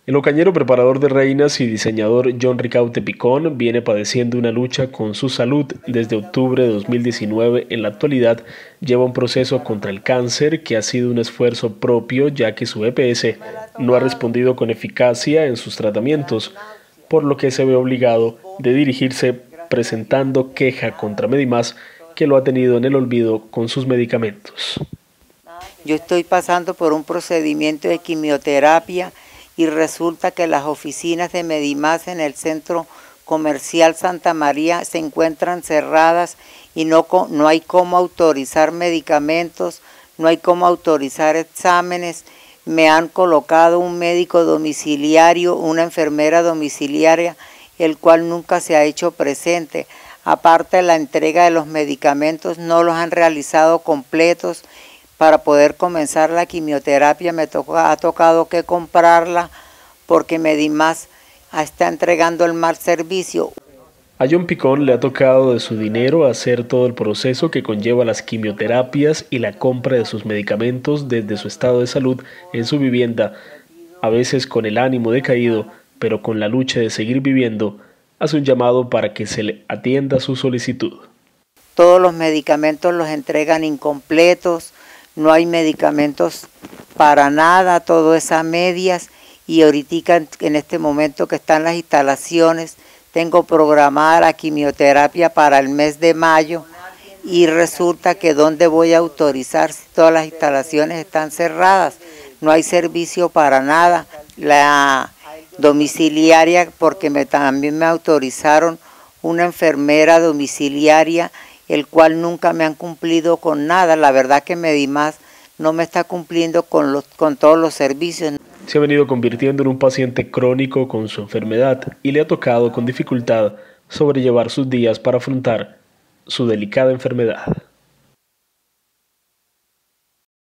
El ocañero preparador de reinas y diseñador John Ricaurte Picón viene padeciendo una lucha con su salud desde octubre de 2019. En la actualidad lleva un proceso contra el cáncer que ha sido un esfuerzo propio, ya que su EPS no ha respondido con eficacia en sus tratamientos, por lo que se ve obligado de dirigirse presentando queja contra Medimás, que lo ha tenido en el olvido con sus medicamentos. Yo estoy pasando por un procedimiento de quimioterapia y resulta que las oficinas de Medimás en el Centro Comercial Santa María se encuentran cerradas y no hay cómo autorizar medicamentos, no hay cómo autorizar exámenes. Me han colocado un médico domiciliario, una enfermera domiciliaria, el cual nunca se ha hecho presente. Aparte de la entrega de los medicamentos, no los han realizado completos. Para poder comenzar la quimioterapia ha tocado que comprarla porque Medimás está entregando el mal servicio. A John Picón le ha tocado de su dinero hacer todo el proceso que conlleva las quimioterapias y la compra de sus medicamentos desde su estado de salud en su vivienda, a veces con el ánimo decaído, pero con la lucha de seguir viviendo. Hace un llamado para que se le atienda su solicitud. Todos los medicamentos los entregan incompletos, no hay medicamentos para nada, todo es a medias, y ahorita en este momento que están las instalaciones, tengo programada la quimioterapia para el mes de mayo y resulta que ¿dónde voy a autorizar si todas las instalaciones están cerradas? No hay servicio para nada. La domiciliaria, porque también me autorizaron una enfermera domiciliaria, el cual nunca me han cumplido con nada. La verdad que Medimás no me está cumpliendo con todos los servicios. Se ha venido convirtiendo en un paciente crónico con su enfermedad y le ha tocado con dificultad sobrellevar sus días para afrontar su delicada enfermedad.